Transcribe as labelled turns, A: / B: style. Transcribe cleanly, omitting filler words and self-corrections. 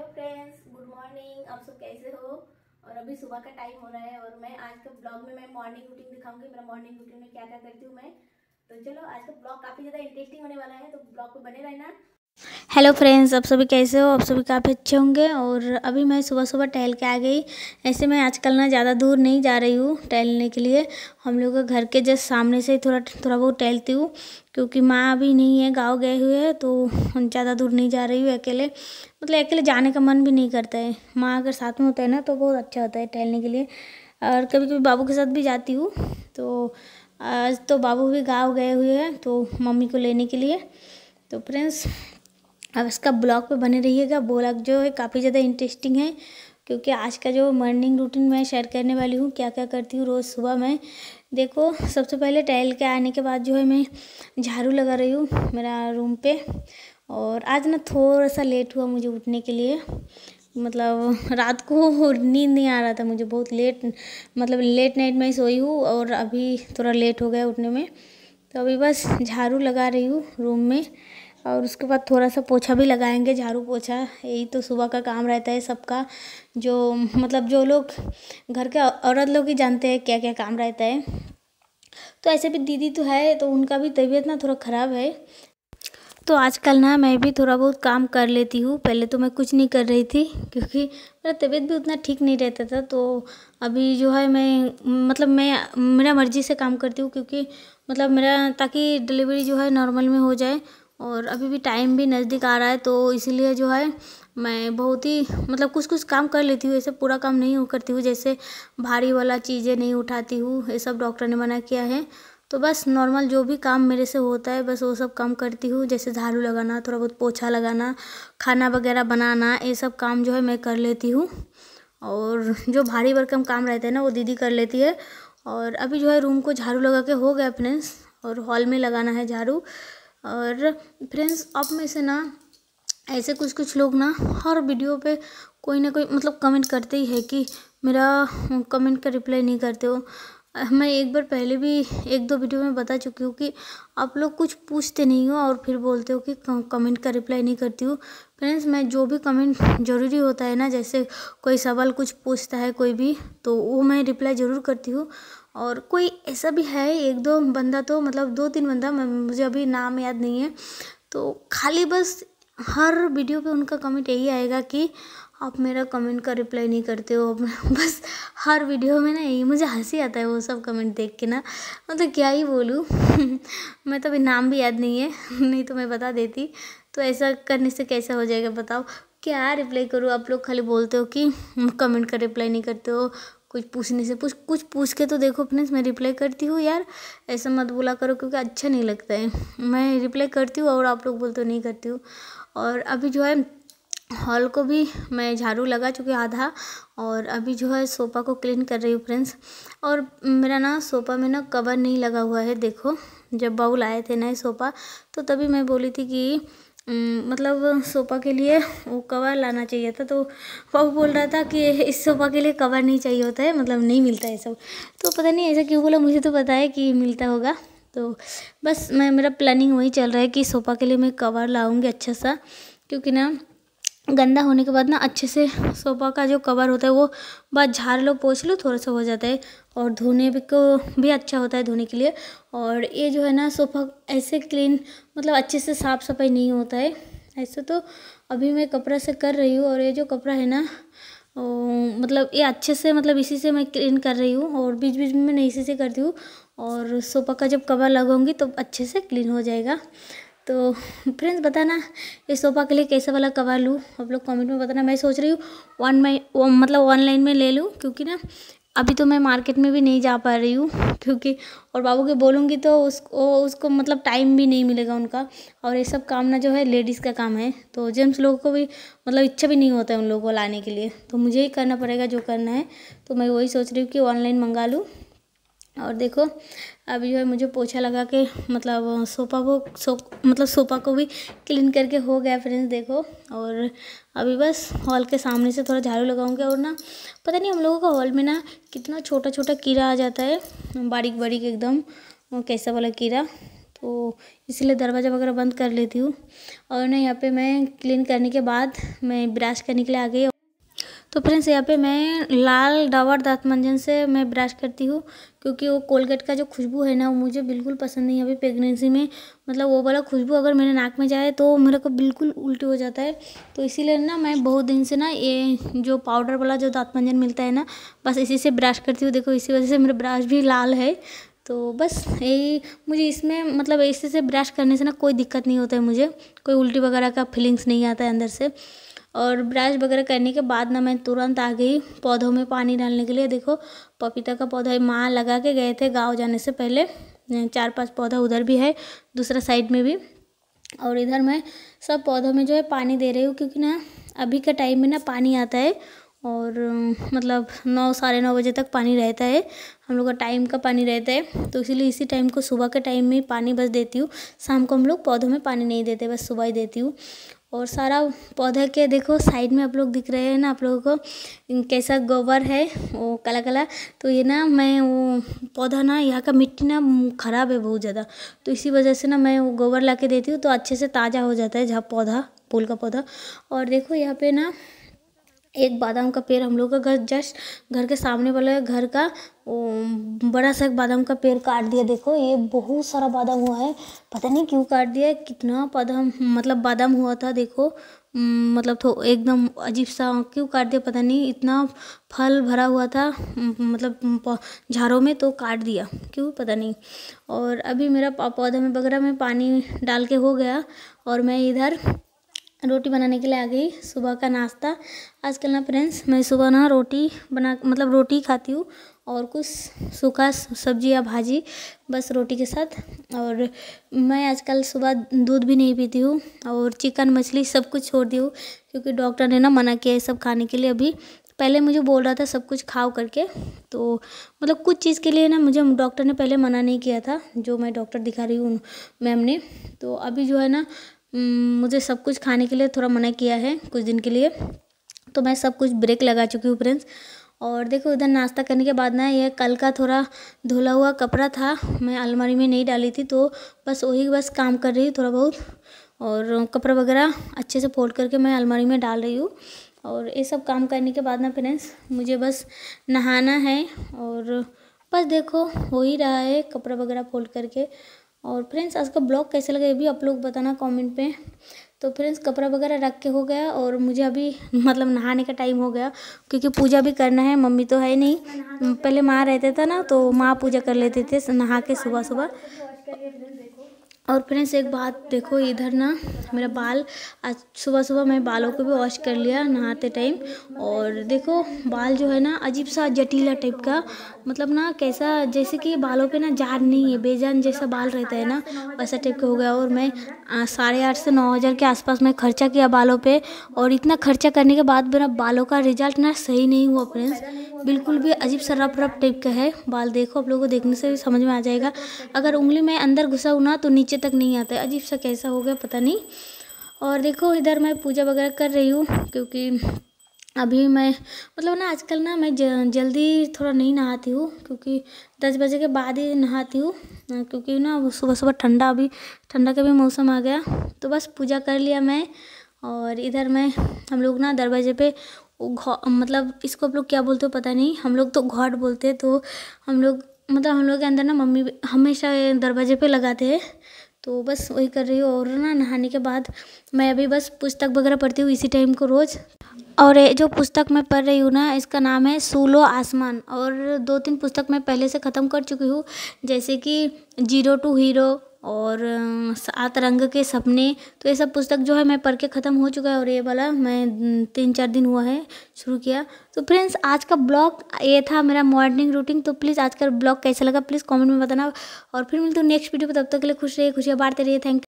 A: Friends, good morning. आप सब कैसे हो? और अभी सुबह का टाइम हो रहा है और मैं आज के ब्लॉग में मैं मॉर्निंग रूटीन दिखाऊंगी। मेरा मॉर्निंग रूटीन में क्या क्या करती हूँ मैं। तो चलो, आज का ब्लॉग काफ़ी ज़्यादा इंटरेस्टिंग होने वाला है, तो ब्लॉग पे बने रहना। हेलो फ्रेंड्स, आप सभी कैसे हो? आप सभी काफ़ी अच्छे होंगे। और अभी मैं सुबह सुबह टहल के आ गई। ऐसे मैं आजकल ना ज़्यादा दूर नहीं जा रही हूँ टहलने के लिए। हम लोग के घर के जस्ट सामने से ही थोड़ा थोड़ा बहुत टहलती हूँ, क्योंकि माँ अभी नहीं है, गाँव गए हुए हैं, तो ज़्यादा दूर नहीं जा रही हूँ अकेले। मतलब अकेले जाने का मन भी नहीं करता है। माँ अगर साथ में होता है ना तो बहुत अच्छा होता है टहलने के लिए। और कभी कभी बाबू के साथ भी जाती हूँ। तो आज तो बाबू भी गाँव गए हुए हैं, तो मम्मी को लेने के लिए। तो फ्रेंड्स, अब इसका ब्लॉग पे बने रहिएगा। ब्लॉग जो है काफ़ी ज़्यादा इंटरेस्टिंग है, क्योंकि आज का जो मॉर्निंग रूटीन मैं शेयर करने वाली हूँ, क्या क्या करती हूँ रोज़ सुबह में। देखो, सबसे पहले टहल के आने के बाद जो है मैं झाड़ू लगा रही हूँ मेरा रूम पे। और आज ना थोड़ा सा लेट हुआ मुझे उठने के लिए। मतलब रात को नींद नहीं आ रहा था मुझे, बहुत लेट, मतलब लेट नाइट में सोई हूँ और अभी थोड़ा लेट हो गया उठने में। तो अभी बस झाड़ू लगा रही हूँ रूम में, और उसके बाद थोड़ा सा पोछा भी लगाएंगे, झाड़ू पोछा। यही तो सुबह का काम रहता है सबका। जो मतलब जो लोग घर के औरत लोग ही जानते हैं क्या क्या काम रहता है। तो ऐसे भी दीदी तो है, तो उनका भी तबीयत ना थोड़ा ख़राब है। तो आजकल ना मैं भी थोड़ा बहुत काम कर लेती हूँ। पहले तो मैं कुछ नहीं कर रही थी, क्योंकि मेरा तबीयत भी उतना ठीक नहीं रहता था। तो अभी जो है मैं मेरा मर्ज़ी से काम करती हूँ, क्योंकि मतलब मेरा, ताकि डिलीवरी जो है नॉर्मल में हो जाए। और अभी भी टाइम भी नज़दीक आ रहा है, तो इसीलिए जो है मैं बहुत ही मतलब कुछ कुछ काम कर लेती हूँ। ऐसे पूरा काम नहीं करती हूँ, जैसे भारी वाला चीज़ें नहीं उठाती हूँ, ये सब डॉक्टर ने मना किया है। तो बस नॉर्मल जो भी काम मेरे से होता है बस वो सब काम करती हूँ, जैसे झाड़ू लगाना, थोड़ा बहुत पोछा लगाना, खाना वगैरह बनाना, ये सब काम जो है मैं कर लेती हूँ। और जो भारी भरकम काम रहता है ना वो दीदी कर लेती है। और अभी जो है रूम को झाड़ू लगा के हो गया फ्रेंड्स, और हॉल में लगाना है झाड़ू। और फ्रेंड्स, अब में से ना ऐसे कुछ कुछ लोग ना हर वीडियो पे कोई ना कोई मतलब कमेंट करते ही है कि मेरा कमेंट का रिप्लाई नहीं करते हो। मैं एक बार पहले भी एक दो वीडियो में बता चुकी हूँ कि आप लोग कुछ पूछते नहीं हो और फिर बोलते हो कि कमेंट का रिप्लाई नहीं करती हूँ। फ्रेंड्स, मैं जो भी कमेंट ज़रूरी होता है ना, जैसे कोई सवाल कुछ पूछता है कोई भी, तो वो मैं रिप्लाई ज़रूर करती हूँ। और कोई ऐसा भी है एक दो बंदा, तो मतलब दो तीन बंदा, मुझे अभी नाम याद नहीं है, तो खाली बस हर वीडियो पे उनका कमेंट यही आएगा कि आप मेरा कमेंट का रिप्लाई नहीं करते हो। बस हर वीडियो में ना यही, मुझे हंसी आता है वो सब कमेंट देख के ना। मतलब क्या ही बोलूँ मैं तो अभी नाम भी याद नहीं है नहीं तो मैं बता देती। तो ऐसा करने से कैसा हो जाएगा बताओ, क्या रिप्लाई करूँ? आप लोग खाली बोलते हो कि कमेंट का रिप्लाई नहीं करते हो। कुछ पूछने से कुछ पूछ के तो देखो फ्रेंड्स, मैं रिप्लाई करती हूँ यार। ऐसा मत बोला करो, क्योंकि अच्छा नहीं लगता है। मैं रिप्लाई करती हूँ और आप लोग बोलते हो नहीं करती हूँ। और अभी जो है हॉल को भी मैं झाड़ू लगा चुकी आधा, और अभी जो है सोफ़ा को क्लीन कर रही हूँ फ्रेंड्स। और मेरा ना सोफ़ा में ना कवर नहीं लगा हुआ है। देखो, जब बाबू लाए थे नए सोफ़ा, तो तभी मैं बोली थी कि मतलब सोफ़ा के लिए वो कवर लाना चाहिए था। तो बाबू बोल रहा था कि इस सोफ़ा के लिए कवर नहीं चाहिए होता है, मतलब नहीं मिलता है सब। तो पता नहीं ऐसा क्यों बोला, मुझे तो पता है कि मिलता होगा। तो बस मेरा प्लानिंग वही चल रहा है कि सोफ़ा के लिए मैं कवर लाऊंगी अच्छा सा, क्योंकि ना गंदा होने के बाद ना अच्छे से सोफ़ा का जो कवर होता है वो बस झाड़ लो पोंछ लो, थोड़ा सा हो जाता है। और धोने भी को भी अच्छा होता है धोने के लिए। और ये जो है ना सोफ़ा ऐसे क्लीन, मतलब अच्छे से साफ़ सफाई नहीं होता है ऐसे। तो अभी मैं कपड़ा से कर रही हूँ, और ये जो कपड़ा है ना मतलब ये अच्छे से, मतलब इसी से मैं क्लीन कर रही हूँ, और बीच बीच में मैं इसी से करती हूँ। और सोफ़ा का जब कवर लगाऊंगी तो अच्छे से क्लीन हो जाएगा। तो फ्रेंड्स, बताना इस सोफ़ा के लिए कैसा वाला कवर लूँ, आप लोग कमेंट में बताना। मैं सोच रही हूँ मतलब ऑनलाइन में ले लूँ, क्योंकि ना अभी तो मैं मार्केट में भी नहीं जा पा रही हूँ, क्योंकि और बाबू के बोलूँगी तो उसको मतलब टाइम भी नहीं मिलेगा उनका। और ये सब काम ना जो है लेडीज़ का काम है, तो जेंट्स लोगों को भी मतलब इच्छा भी नहीं होता है उन लोगों को लाने के लिए, तो मुझे ही करना पड़ेगा जो करना है। तो मैं वही सोच रही हूँ कि ऑनलाइन मंगा लूँ। और देखो, अभी जो है मुझे पोछा लगा के मतलब सोफ़ा को भी क्लीन करके हो गया फ्रेंड्स, देखो। और अभी बस हॉल के सामने से थोड़ा झाड़ू लगाऊंगी। और ना पता नहीं हम लोगों का हॉल में ना कितना छोटा छोटा कीड़ा आ जाता है, बारीक बारीक एकदम, कैसा वाला कीड़ा।
B: तो इसलिए दरवाज़ा वगैरह बंद कर लेती हूँ। और ना यहाँ पे मैं क्लीन करने के बाद मैं ब्रश करने के लिए आ गई। तो फ्रेंड्स यहाँ पे मैं लाल डाबर दांत मंजन से मैं ब्रश करती हूँ, क्योंकि वो कोलगेट का जो खुशबू है ना वो मुझे बिल्कुल पसंद नहीं है। अभी प्रेगनेंसी में मतलब वो वाला खुशबू अगर मेरे नाक में जाए तो मेरे को बिल्कुल उल्टी हो जाता है। तो इसीलिए ना मैं बहुत दिन से ना ये जो पाउडर वाला जो दांत मंजन मिलता है ना, बस इसी से ब्रश करती हूँ। देखो इसी वजह से मेरा ब्रश भी लाल है। तो बस यही मुझे इसमें मतलब इसी से ब्रश करने से ना कोई दिक्कत नहीं होता है, मुझे कोई उल्टी वगैरह का फीलिंग्स नहीं आता है अंदर से। और ब्रश वगैरह करने के बाद ना मैं तुरंत आ गई पौधों में पानी डालने के लिए। देखो पपीता का पौधा माँ लगा के गए थे गाँव जाने से पहले, 4-5 पौधा उधर भी है, दूसरा साइड में भी। और इधर मैं सब पौधों में जो है पानी दे रही हूँ, क्योंकि ना अभी का टाइम में ना पानी आता है और मतलब 9-9:30 बजे तक पानी रहता है, हम लोग का टाइम का पानी रहता है। तो इसीलिए इसी टाइम को सुबह के टाइम में पानी बस देती हूँ। शाम को हम लोग पौधों में पानी नहीं देते, बस सुबह ही देती हूँ। और सारा पौधे के देखो साइड में आप लोग दिख रहे हैं ना आप लोगों को कैसा गोबर है वो काला काला। तो ये ना मैं वो पौधा ना यहाँ का मिट्टी ना ख़राब है बहुत ज़्यादा, तो इसी वजह से ना मैं वो गोबर ला के देती हूँ, तो अच्छे से ताज़ा हो जाता है जहाँ पौधा फूल का पौधा। और देखो यहाँ पे ना एक बादाम का पेड़ हम लोग का घर जस्ट घर के सामने वाले घर का बड़ा सा एक बादाम का पेड़ काट दिया। देखो ये बहुत सारा बादाम हुआ है, पता नहीं क्यों काट दिया, कितना बादाम मतलब बादाम हुआ था। देखो मतलब तो एकदम अजीब सा क्यों काट दिया पता नहीं, इतना फल भरा हुआ था मतलब झाड़ों में, तो काट दिया क्यों पता नहीं। और अभी मेरा पौधा में वगैरह में पानी डाल के हो गया और मैं इधर रोटी बनाने के लिए आ गई। सुबह का नाश्ता आजकल ना फ्रेंड्स मैं सुबह ना रोटी बना मतलब रोटी खाती हूँ और कुछ सूखा सब्जी या भाजी बस रोटी के साथ। और मैं आजकल सुबह दूध भी नहीं पीती हूँ और चिकन मछली सब कुछ छोड़ दी हूँ, क्योंकि डॉक्टर ने ना मना किया है सब खाने के लिए। अभी पहले मुझे बोल रहा था सब कुछ खाओ करके, तो मतलब कुछ चीज़ के लिए ना मुझे डॉक्टर ने पहले मना नहीं किया था, जो मैं डॉक्टर दिखा रही हूँ मैम ने। तो अभी जो है ना मुझे सब कुछ खाने के लिए थोड़ा मना किया है कुछ दिन के लिए, तो मैं सब कुछ ब्रेक लगा चुकी हूँ फ्रेंड्स। और देखो इधर नाश्ता करने के बाद ना ये कल का थोड़ा धुला हुआ कपड़ा था, मैं अलमारी में नहीं डाली थी, तो बस वही बस काम कर रही हूँ थोड़ा बहुत। और कपड़ा वगैरह अच्छे से फोल्ड करके मैं अलमारी में डाल रही हूँ। और ये सब काम करने के बाद ना फ्रेंड्स मुझे बस नहाना है और बस देखो हो ही रहा है कपड़ा वगैरह फोल्ड करके। और फ्रेंड्स आज का ब्लॉग कैसे लगा ये भी आप लोग बताना कमेंट पे। तो फ्रेंड्स कपड़ा वगैरह रख के हो गया और मुझे अभी मतलब नहाने का टाइम हो गया, क्योंकि पूजा भी करना है। मम्मी तो है नहीं, पहले माँ रहते था ना तो माँ पूजा कर लेते थे नहा के सुबह सुबह। और फ्रेंड्स एक बात देखो इधर ना मेरा बाल आज सुबह सुबह मैं बालों को भी वॉश कर लिया नहाते टाइम। और देखो बाल जो है ना अजीब सा जटीला टाइप का, मतलब ना कैसा जैसे कि बालों पे ना जान नहीं है, बेजान जैसा बाल रहता है ना वैसा टाइप का हो गया। और मैं 8,500 से 9,000 के आसपास मैं खर्चा किया बालों पे, और इतना खर्चा करने के बाद मेरा बालों का रिजल्ट ना सही नहीं हुआ फ्रेंड्स, बिल्कुल भी अजीब सा रफ रफ टाइप का है बाल। देखो आप लोगों को देखने से भी समझ में आ जाएगा, अगर उंगली में अंदर घुसा हूँ ना तो नीचे तक नहीं आता है, अजीब सा कैसा हो गया पता नहीं। और देखो इधर मैं पूजा वगैरह कर रही हूँ, क्योंकि अभी मैं मतलब ना आजकल ना मैं जल्दी थोड़ा नहीं नहाती हूँ, क्योंकि 10 बजे के बाद ही नहाती हूँ, क्योंकि ना सुबह सुबह ठंडा अभी ठंडा का भी मौसम आ गया। तो बस पूजा कर लिया मैं। और इधर मैं हम लोग ना दरवाजे पे मतलब इसको आप लोग क्या बोलते हो पता नहीं, हम लोग तो घाट बोलते हैं। तो हम लोग मतलब हम लोग के अंदर ना मम्मी हमेशा दरवाजे पे लगाते हैं, तो बस वही कर रही हूँ। और ना नहाने के बाद मैं अभी बस पुस्तक वगैरह पढ़ती हूँ इसी टाइम को रोज़। और ये जो पुस्तक मैं पढ़ रही हूँ ना इसका नाम है सूलो आसमान, और 2-3 पुस्तक मैं पहले से ख़त्म कर चुकी हूँ, जैसे कि 0 टू हीरो और 7 रंग के सपने। तो ये सब पुस्तक जो है मैं पढ़ के ख़त्म हो चुका है, और ये वाला मैं 3-4 दिन हुआ है शुरू किया। तो फ्रेंड्स आज का ब्लॉग ये था मेरा मॉर्निंग रूटीन। तो प्लीज़ आज का ब्लॉग कैसा लगा प्लीज़ कमेंट में बताना, और फिर मिलते हैं नेक्स्ट वीडियो पर। तब तक के लिए खुश रहिए, खुशियाँ बांटते रहिए। Thank you.